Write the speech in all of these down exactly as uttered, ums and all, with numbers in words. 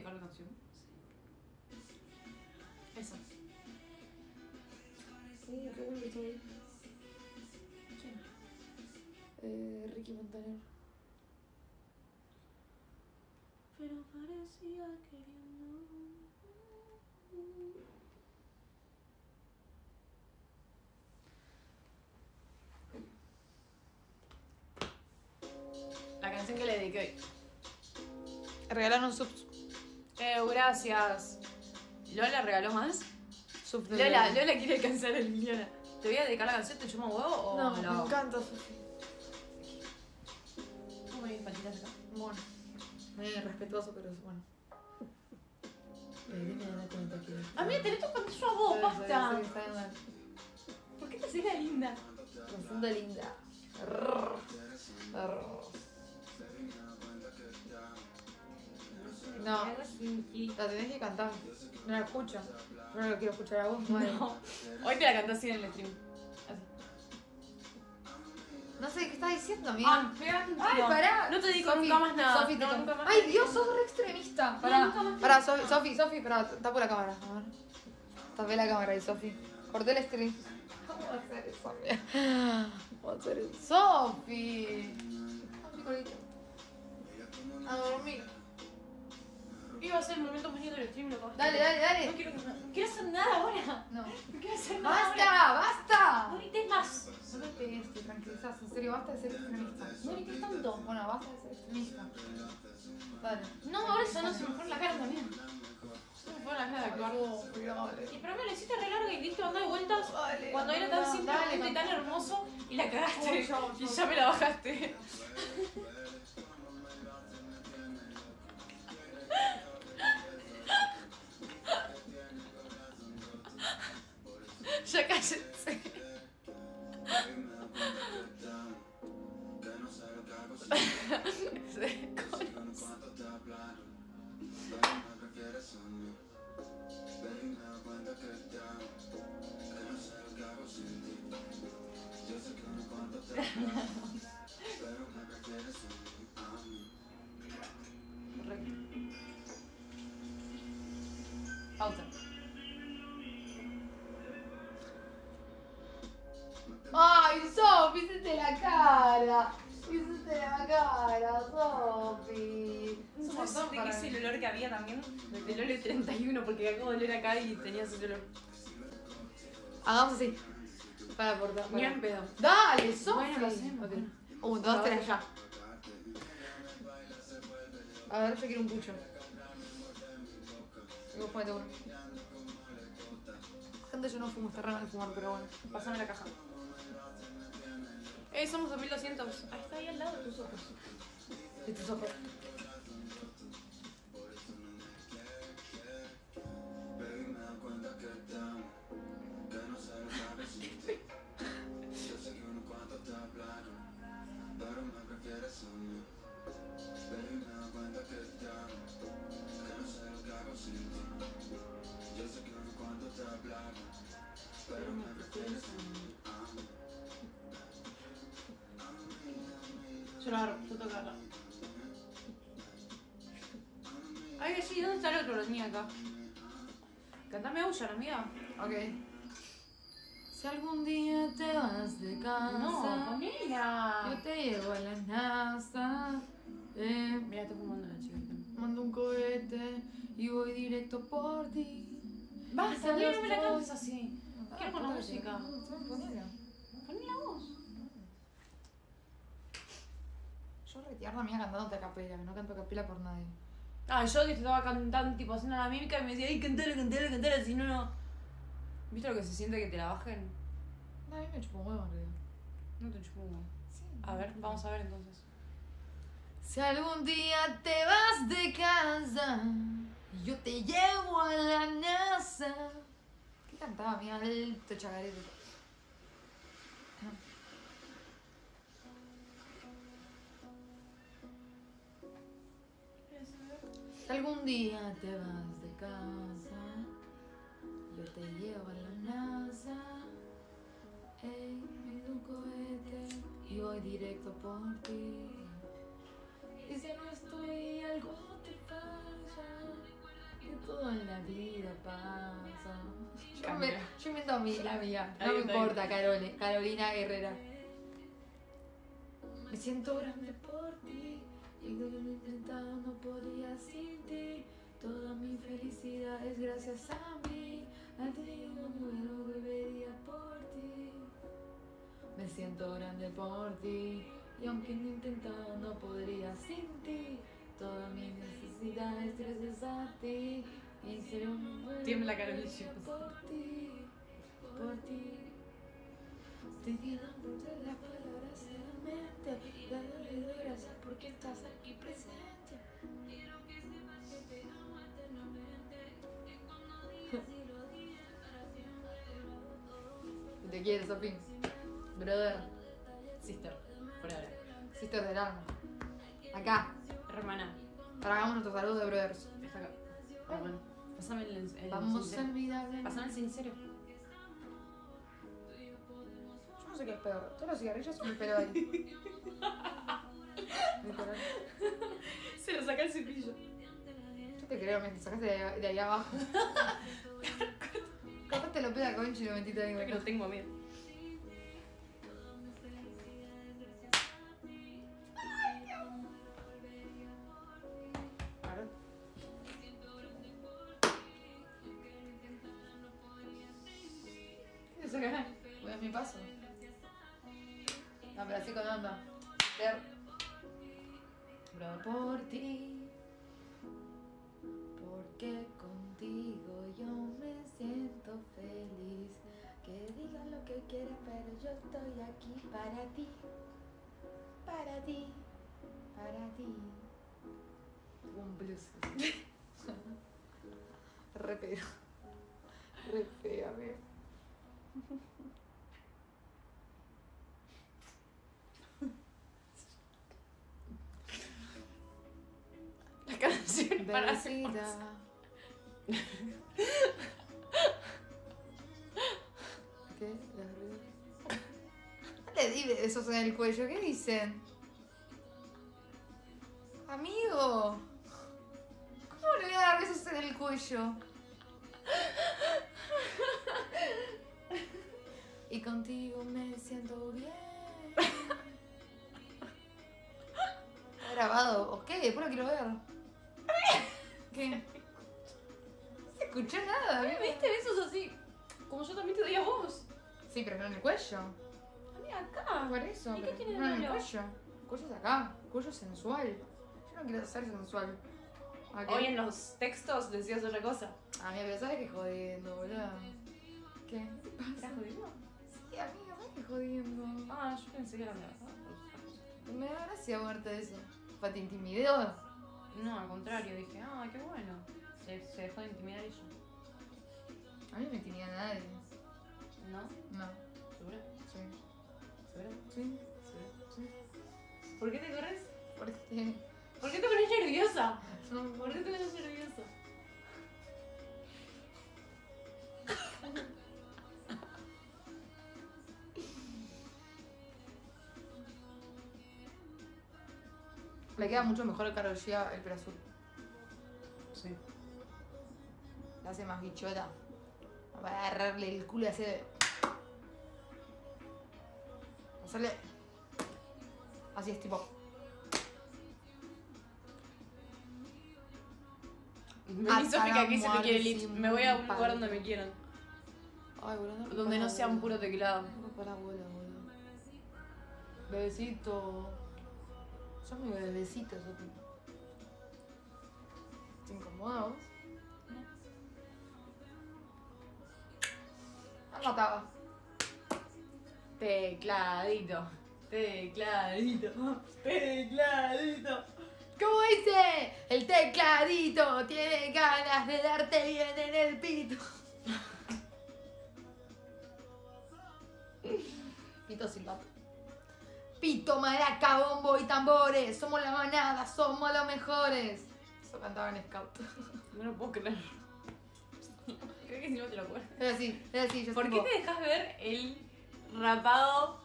dedicar la canción? Esa. Uh, qué bueno que estoy. ¿Quién? Eh, Ricky Montaner. Pero parecía queriendo. La canción que le dediqué hoy. Regalaron subs. Eh, gracias. ¿Lola regaló más? Subs de Lola, Lola quiere alcanzar el millón. ¿Te voy a dedicar la canción? ¿Te chumo huevo o No, la me hago? encanta Sofi. ¿Cómo me patitas acá? Bueno, muy respetuoso, pero es bueno. Eh, me da cuenta que... A mí tenés tu pantalla a vos, Sí, basta. sí, sí, está mal. ¿Por qué te haces la linda? Bastante linda. Rrr. Rrr. No, la tenés que cantar. No la escucho. Yo no lo quiero escuchar a vos, madre. No. Hoy te la canté así en el stream. Así. No sé qué estás diciendo, amiga. Ah, me das un Ay, tiro. pará. No te digo Sofi, nunca más nada. Sofi, te No, to- nunca más Ay, te Dios, digo. sos re extremista. No, Pará, nunca más pará, te Sofi, digo. Sofi, Sofi, pará, tapé la cámara. A ver. Tapé la cámara ahí, Sofi. Corté el stream. ¿Cómo va a hacer eso, amiga? ¿Cómo va a hacer eso? Sofi. A dormir. Iba a ser el momento más lindo del stream, loco. Dale, dale, dale. No quiero, no, no quiero hacer nada ahora. No. No quiero hacer nada ahora. ¡Basta! ¡Basta! No grites más. No me pegues, te tranquilizas. En serio, basta de ser extremista. No grites tanto. Bueno, basta de ser extremista. Dale. No, ahora eso no se me fue en la cara también. Se me fue en la cara de actuar. Y pero me lo hiciste re larga y diste banda de vueltas Dale, cuando era tan dale, simplemente dale, tan hermoso y la cagaste. Uy, yo, Y yo. ya me la bajaste. Ya cállense. Se conoce. Pausa. ¡Ay, Sofi! ¡Hiciste la cara! ¡Hiciste la cara, Sofi! Es un ¿Sabes montón de para qué es mí. el olor que había también? Del olor treinta y uno, porque acabo de oler acá y tenía ese olor. Hagamos así. Para por Ni en pedo. Dale, Sofi. Bueno, lo hacemos. Ok. Un, dos, tres, ya. A ver, yo quiero un pucho. Y vos ponete uno. Gente, yo no fumo, está raro de fumar, pero bueno. Pásame la caja. Eh, somos dos mil doscientos. Ahí está, ahí al lado de tus ojos. De tus ojos. Yo lo agarro, yo tengo que agarrar. Ay, sí, ¿dónde está el otro? Lo tenía acá. Cantame Ocean, amiga. Ok. Si algún día te vas de casa, No, yo ponela. te llevo a la NASA. Eh, Mira, está fumando la chica. mando un cohete y voy directo por ti. Basta, Esa no me la es cantes así. Quiero con la ponele. música. Ponela. Poné la voz. Yo retierna mía cantándote a capela, que no canto a capela por nadie. Ah, yo que estaba cantando, tipo, haciendo la mímica y me decía, ay, cantala, cantala, cantala, si no, no. ¿Viste lo que se siente que te la bajen? No, a mí me chupo un huevo en realidad. No te chupo uno. Sí. A ver, vamos a ver entonces. Si algún día te vas de casa, yo te llevo a la NASA. ¿Qué cantaba mi alto chagarete? Si algún día te vas de casa, yo te llevo a la NASA. Ey, me doy un cohete y voy directo por ti. Y si no estoy, algo te falla. vida pasa. Yo, Cambia. me, yo invento a mí, la mía. No Ahí me está, importa, Carole, Carolina Guerrera. Me siento grande por ti. Y lo que he intentado no podría sin ti. Toda mi felicidad es gracias a mí. A ti no me volvería por ti. Me siento grande por ti. Y aunque lo he intentado no podría sin ti. Toda mi necesidad es gracias a ti. Y si no me vuelvo Tiembla Carolina. por ti, por ti. Estoy llenando de las palabras en la mente. Dándole gracias porque estás aquí presente. Te quiero, Sofi. Brother. Sister, por ahora. Sister del alma. Acá. Hermana, Tragamos nuestros saludos de brothers. está acá. Ah, bueno. Pásame el, el Vamos a sincero. olvidar. Pásame el sincero. Yo no sé qué es peor. Todos los cigarrillos o el pelo ahí. Literal. Se lo saca el cepillo. Yo te creo, me sacaste de, de ahí abajo. Capaz te lo pega Conchi y lo metiste ahí. Creo que no tengo miedo. Claro. ¿Qué te saca? Voy a mi paso. No, pero así con onda. Ver. Brother. Por ti. Porque contigo yo me siento feliz. Que digan lo que quieran, pero yo estoy aquí para ti. Para ti. Para ti. Un blues. Re feo. Re feo, amigo. La canción para Bebecita. ¿Qué? Las ruedas. No le di besos en el cuello, ¿qué dicen? Amigo, ¿cómo le voy a dar besos en el cuello? Y contigo me siento bien. Está grabado, ok, después lo quiero ver. ¿Qué? No se escuchó nada, ¿Me amigo. diste besos así? Como yo también te doy a vos. Sí, pero no en el cuello. A mí acá. Por eso, ¿Y qué pero tiene de no en el malo? cuello. El cuello es acá, el cuello es sensual. Yo no quiero ser sensual. ¿A qué? Hoy en los textos decías otra cosa. A mí, pero sabes que jodiendo, boludo. ¿Qué? ¿Qué te ¿Estás pasa? jodiendo? Sí, amiga, sabes que jodiendo. Ah, yo pensé que era de verdad. Me da gracia verte eso. ¿Para te intimidó? No, al contrario, dije, ah, qué bueno. Se, se dejó de intimidar ella. A mí no me intimida nadie. ¿No? No. ¿Segura? Sí. ¿Segura? Sí. ¿Segura? Sí. ¿Por qué te corres? Porque. ¿Por qué te pones nerviosa? No, ¿Por qué te pones nerviosa? Le queda mucho mejor el Karol G el pelo azul. Sí. La hace más bichota. Para agarrarle el culo y hacer. Hacerle. Así es tipo. Vení, Hasta Sofi, que la aquí se te quiere muerte lit. sin Me voy a un lugar palabra. donde me quieran. Ay, boludo. No Donde no sea un puro teclado. No para bola, boludo. Bebecito. Son mis bebecitos, Sofi. ¿Te incomoda vos? No mataba. Tecladito. Tecladito. Tecladito. ¿Cómo dice? El tecladito tiene ganas de darte bien en el pito. Pito silbato. Pito, maraca, bombo y tambores. Somos la manada, somos los mejores. Eso cantaba en Scout. No lo puedo creer. Creo que si no te lo acuerdas. Era así, era así. Yo ¿Por qué tipo, te dejas ver el rapado?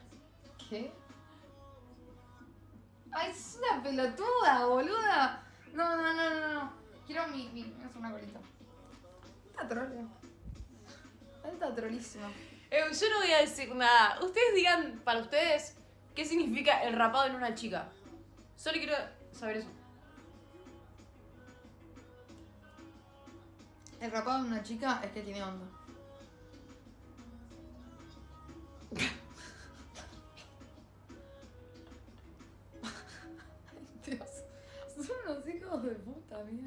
¿Qué? Ay, es una pelotuda, boluda. No, no, no, no, no. Quiero mi, mi, es una colita. Está trole. Está trolísima. Eh, yo no voy a decir nada. Ustedes digan para ustedes qué significa el rapado en una chica. Solo quiero saber eso. El rapado de una chica es que tiene onda. Dios, son unos hijos de puta, mía.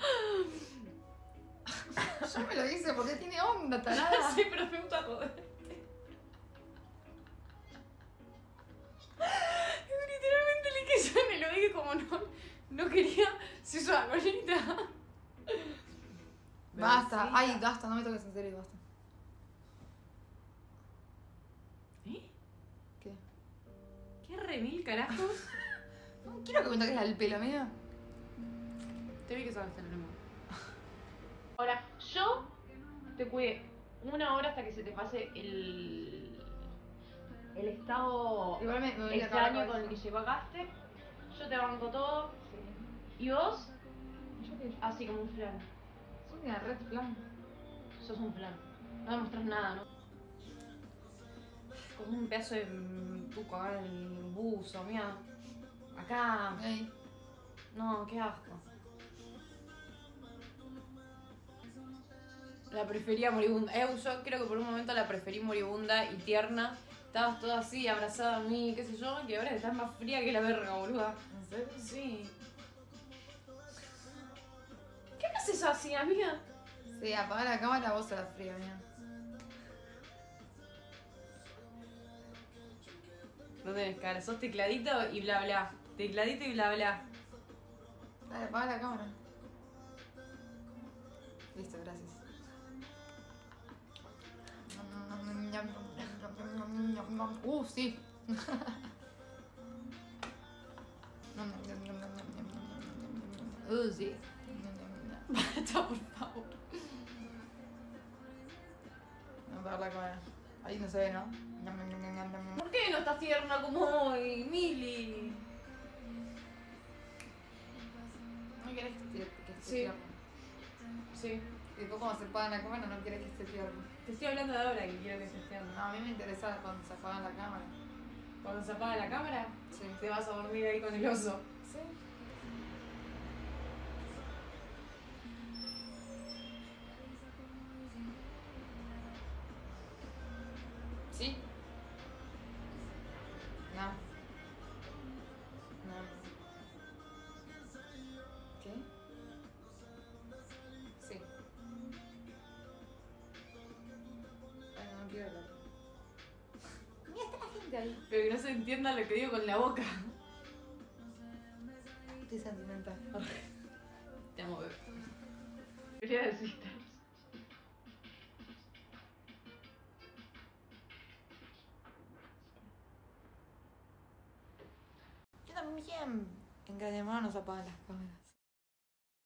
Yo me lo hice porque tiene onda, tarada. Sí, pero me gusta joder. Literalmente le quise en el oído como no, no quería. Se hizo la colita. Basta, ay, basta, no me toques en serio, basta. ¿Eh? ¿Qué? ¿Qué remil carajos? No quiero que me toques el pelo, amiga. Te vi que sabes tener amor. Ahora, yo te cuidé una hora hasta que se te pase el. el estado Igual me, me voy a acabar extraño la con el que cabeza. llegaste. Yo te banco todo. Sí. Y vos, ¿Yo qué? así como un flan. Soy una red flan. Sos un flan. No demostrás nada, ¿no? Como un pedazo de mm, tuco acá en el buzo, mira. Acá. Ey. No, qué asco. La prefería moribunda. Eh, yo creo que por un momento la preferí moribunda y tierna. Estabas toda así, abrazada a mí, qué sé yo, que ahora estás más fría que la verga, boluda. ¿En serio? Sí. ¿Qué me haces así, amiga? Sí, apaga la cámara, vos se la fría, mía. No tenés cara, sos tecladito y bla bla. Tecladito y bla bla. Dale, apaga la cámara. Listo, gracias. Uh, sí. Uh, sí. Basta, por favor. Voy a apagar la cámara. Ahí no se ve, ¿no? ¿Por qué no estás tierna como hoy, Mili? ¿No querés que esté que esté Sí. tierno? Sí. Y después cuando se apaga la cámara no querés que esté tierno. Te estoy hablando de ahora que quiero que estés No, tierna. a mí me interesa cuando se apaga la cámara. Cuando se apaga la cámara, Sí. te vas a dormir ahí con el oso. Sí. ¿Sí? No. No. ¿Qué? Sí. Ay, no, no quiero hablar. Mira, está la gente ahí. Pero que no se entienda lo que digo con la boca. Estoy sentimental. Te amo, bebé. Quería decirte. Yo también. En Grandemora nos apagan las cámaras.